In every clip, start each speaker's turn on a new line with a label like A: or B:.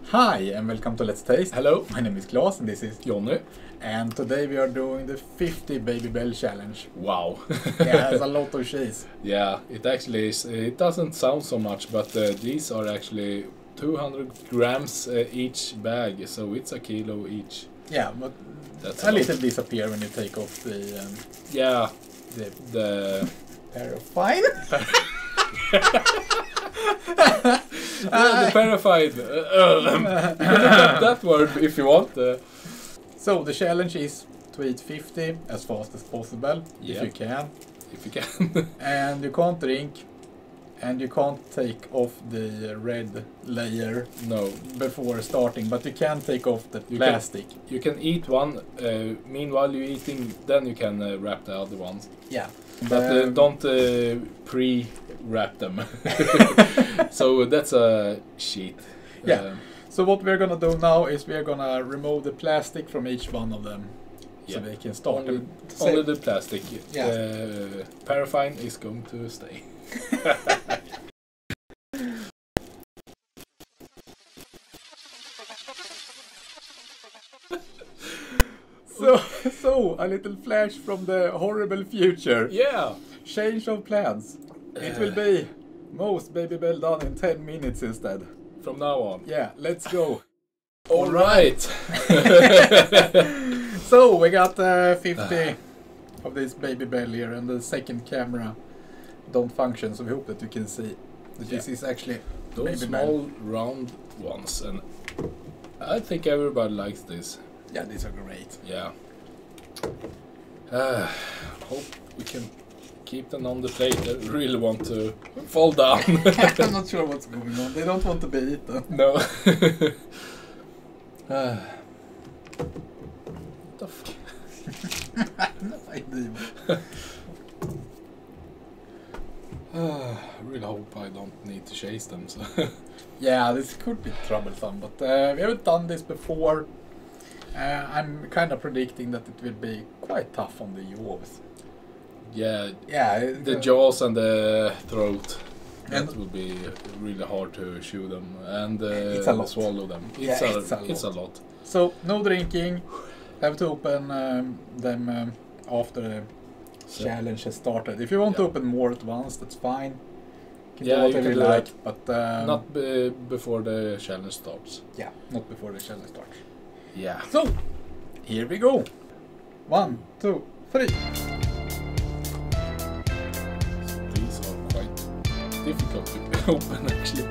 A: Hi and welcome to Let's Taste.
B: Hello,
A: My name is Klaus and this is
B: Johnny.
A: And today we are doing the 50 Babybel challenge.
B: Wow.
A: Yeah, it's a lot of cheese.
B: Yeah, it actually is. It doesn't sound so much, but these are actually 200 grams each bag, so it's a kilo each.
A: Yeah, but
B: That's
A: a little disappear when you take off the
B: yeah,
A: the paraffin.
B: the purified. You can look up that word if you want.
A: So the challenge is to eat 50 as fast as possible, if you can.
B: If you can.
A: And you can't drink, and you can't take off the red layer
B: No.
A: before starting, but you can take off the plastic.
B: You can eat one. Meanwhile you're eating, then you can wrap the other ones.
A: Yeah.
B: But don't pre-wrap them. So that's a cheat.
A: Yeah. So what we're gonna do now is we're gonna remove the plastic from each one of them, so they can start.
B: Only the plastic.
A: Yeah.
B: Paraffin is going to stay.
A: So a little flash from the horrible future.
B: Yeah.
A: Change of plans. It will be most Babybel done in 10 minutes instead.
B: From now on.
A: Yeah, let's go.
B: All right.
A: So we got 50 of this Babybel here, and the second camera don't function, so we hope that you can see that this is actually
B: those small round ones, and I think everybody likes this.
A: Yeah, these are great.
B: Yeah. Hope we can keep them on the plate. I really want to fall down.
A: I'm not sure what's going on. They don't want to be eaten.
B: No. What the fuck?
A: No idea.
B: I really hope I don't need to chase them. So.
A: Yeah, this could be troublesome, but we haven't done this before. I'm kind of predicting that it will be quite tough on the jaws.
B: Yeah,
A: yeah.
B: The jaws and the throat.
A: And
B: That would be really hard to chew them and
A: it's a lot.
B: swallow them.
A: It's a
B: lot.
A: So no drinking. Have to open them after the challenge has started. If you want to open more at once, that's fine. You can do whatever you like, but
B: not before the challenge starts.
A: Yeah, not before the challenge starts.
B: Yeah.
A: So here we go. 1, 2, 3.
B: So these are quite difficult to open actually.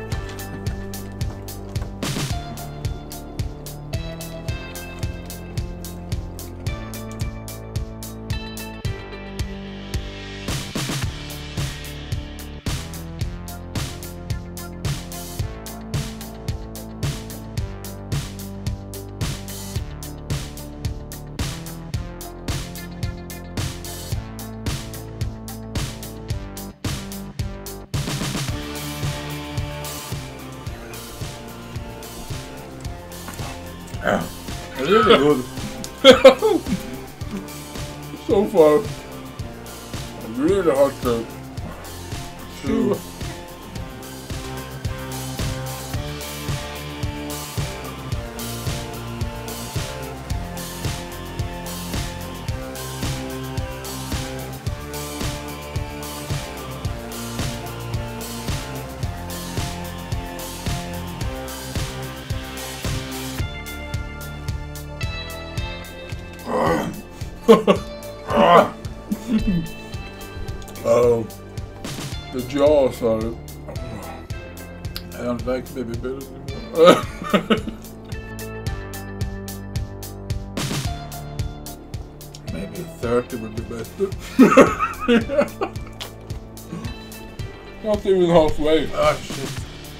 A: Really good.
B: So far, really hard to chew. Oh, the jaws are.
A: I don't like Babybel anymore. Maybe 30 would be better.
B: Not even halfway.
A: Ah, shit.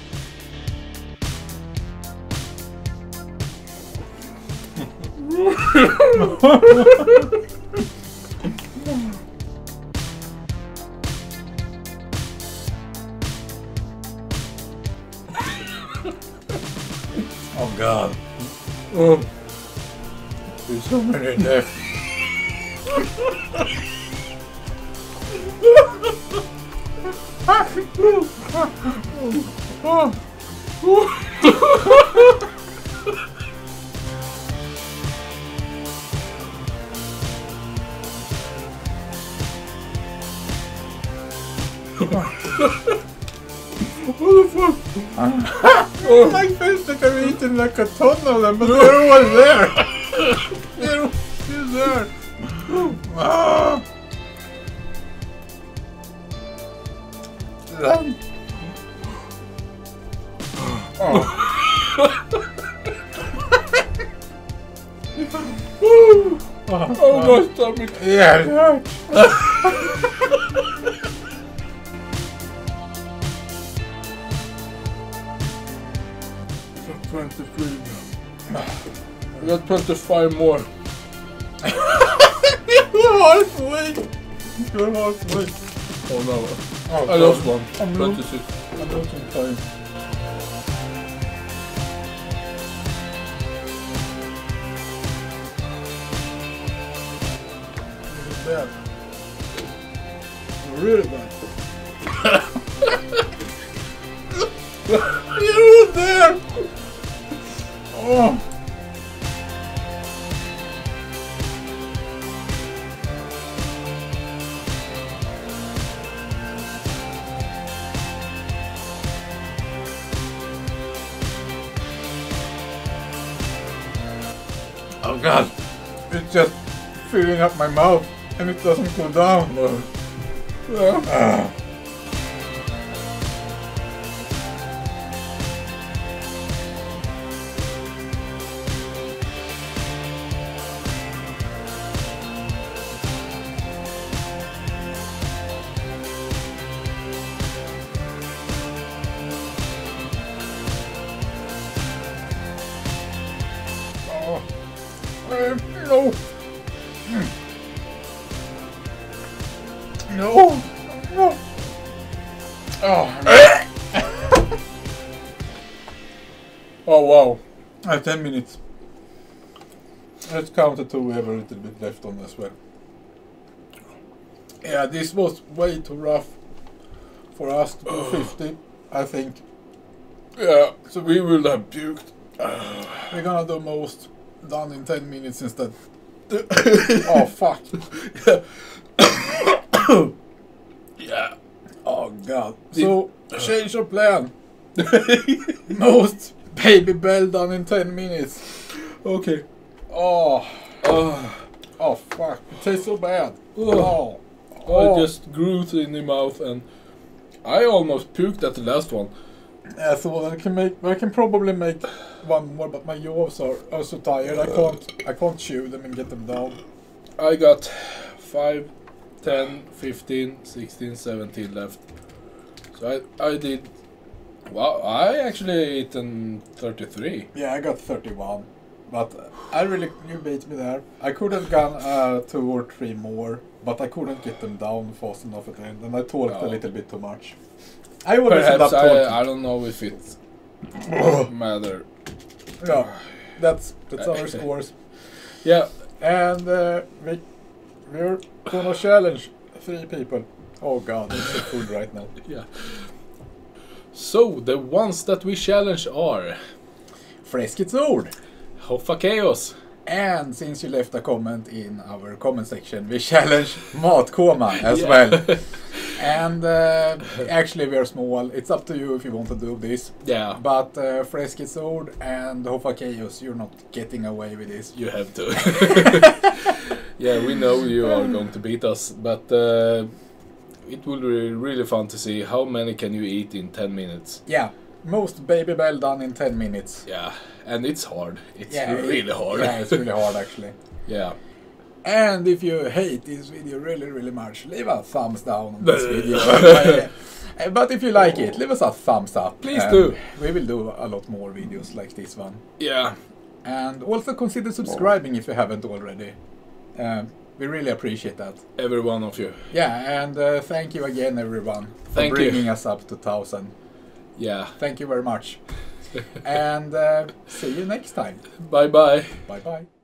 A: Oh god. There's so many in there. I felt like I'm eating like a ton of them, but they're all there. They're all there. Ah.
B: Oh, my stomach.
A: Yeah, it hurts.
B: I got 23. I got 25 more.
A: You're halfway. You're halfway.
B: Oh no.
A: Oh,
B: I lost one.
A: I'm
B: 26.
A: I'm losing time. Bad. Really bad. You're there! Oh! Oh god! It's just filling up my mouth and it doesn't go down. No. No. No. Oh.
B: Oh wow.
A: I have 10 minutes. Let's count it to we have a little bit left on as well. Yeah, this was way too rough for us to do 50, I think.
B: Yeah, so we will have puked.
A: We're gonna do most done in 10 minutes instead. Oh fuck.
B: Yeah.
A: Oh god. So, change your plan. Most Babybel done in 10 minutes.
B: Okay.
A: Oh. Oh fuck. It tastes so bad. Oh.
B: I just grew in the mouth and I almost puked at the last one.
A: Yeah, so I can probably make one more, but my jaws are so tired. I can't chew them and get them down.
B: I got 5, 10, 15, 16, 17 left. So I did. Wow, I actually eaten 33.
A: Yeah, I got 31. But you beat me there. I could have gone 2 or 3 more, but I couldn't get them down fast enough at the end, and I talked a little bit too much. I always end up
B: Perhaps
A: talking.
B: I don't know if it matter.
A: Yeah, that's our scores.
B: Yeah,
A: and we're gonna challenge 3 people. Oh god, it's so full right now.
B: yeah. So the ones that we challenge are
A: Freskets ord.
B: Hoffa Chaos.
A: And since you left a comment in our comment section, we challenge Matkoma as well. And actually we are small. It's up to you if you want to do this.
B: Yeah.
A: But Freskets ord and Hoffa Chaos, you're not getting away with this.
B: You have to. Yeah, we know you are going to beat us, but it will be really fun to see how many can you eat in 10 minutes.
A: Yeah. Most Babybel done in 10 minutes.
B: Yeah, and it's hard. It's really hard.
A: Yeah, it's really hard actually.
B: Yeah.
A: And if you hate this video really, really much, leave a thumbs down on this video. But if you like it, leave us a thumbs up.
B: Please do.
A: We will do a lot more videos like this one.
B: Yeah.
A: And also consider subscribing if you haven't already. We really appreciate that.
B: Every one of you.
A: Yeah, and thank you again everyone for
B: Thank
A: bringing
B: you.
A: us up to 1,000.
B: Yeah.
A: Thank you very much. And see you next time.
B: Bye bye.
A: Bye bye.